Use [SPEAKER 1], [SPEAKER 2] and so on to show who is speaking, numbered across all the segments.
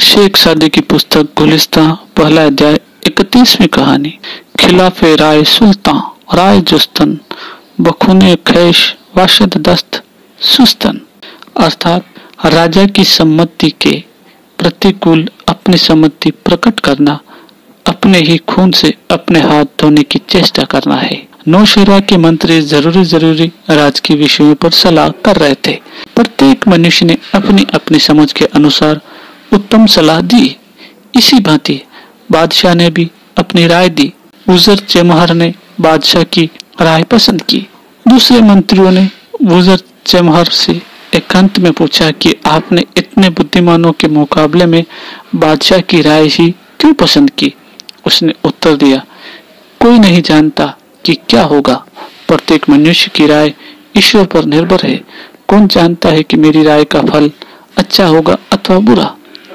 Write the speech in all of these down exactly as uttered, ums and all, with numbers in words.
[SPEAKER 1] शेख सादी की पुस्तक गुलिस्तां, पहला अध्याय, इकतीसवीं कहानी। खिलाफे राय सुल्तान, राय जुस्तन, बखूने खैश वाशद दस्त सुस्तन। अर्थात राजा की सम्मति के प्रतिकूल अपनी सम्मति प्रकट करना, अपने ही खून से अपने हाथ धोने की चेष्टा करना है। नौशेरा के मंत्री जरूरी जरूरी राजकीय विषयों पर सलाह कर रहे थे। प्रत्येक मनुष्य ने अपनी अपनी समझ के अनुसार उत्तम सलाह दी। इसी भांति बादशाह ने भी अपनी राय दी। वज़ीर चेमहर ने बादशाह की राय पसंद की। दूसरे मंत्रियों ने वज़ीर चेमहर से एकांत में पूछा कि आपने इतने बुद्धिमानों के मुकाबले में बादशाह की राय ही क्यों पसंद की? उसने उत्तर दिया, कोई नहीं जानता कि क्या होगा। प्रत्येक मनुष्य की राय ईश्वर पर निर्भर है। कौन जानता है कि मेरी राय का फल अच्छा होगा अथवा बुरा?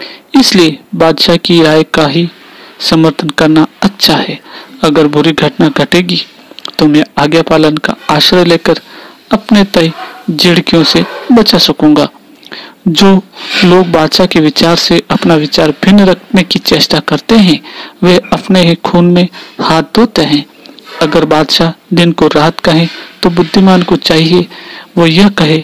[SPEAKER 1] इसलिए बादशाह की राय का ही समर्थन करना अच्छा है। अगर बुरी घटना घटेगी तो मैं आज्ञा पालन का आश्रय लेकर अपने तय झिड़कियों से बचा सकूंगा। जो लोग बादशाह के विचार से अपना विचार भिन्न रखने की चेष्टा करते हैं, वे अपने ही खून में हाथ धोते हैं। अगर बादशाह दिन को रात कहे तो बुद्धिमान को चाहिए वो यह कहे,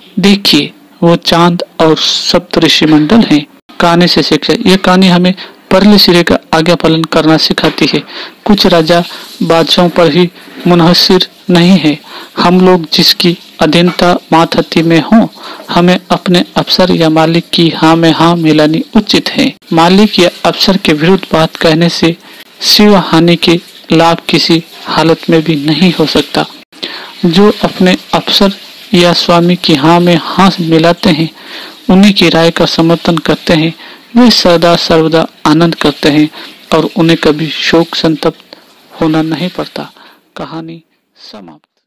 [SPEAKER 1] देखिए वो चांद और सप्तऋषि मंडल हैं। कहानी से शिक्षा, यह कहानी हमें परले सिरे का आज्ञा पालन करना सिखाती है। कुछ राजा बादशाहों पर ही मुनहसिर नहीं है। हम लोग जिसकी अधीनता मातहती में हों, हमें अपने अफसर या मालिक की हाँ में हाँ मिलानी उचित है। मालिक या अफसर के विरुद्ध बात कहने से शिव हानि के लाभ किसी हालत में भी नहीं हो सकता। जो अपने अफसर या स्वामी की हाँ में हाँ मिलाते हैं, उन्हीं की राय का समर्थन करते हैं, वे सदा सर्वदा आनंद करते हैं और उन्हें कभी शोक संतप्त होना नहीं पड़ता। कहानी समाप्त।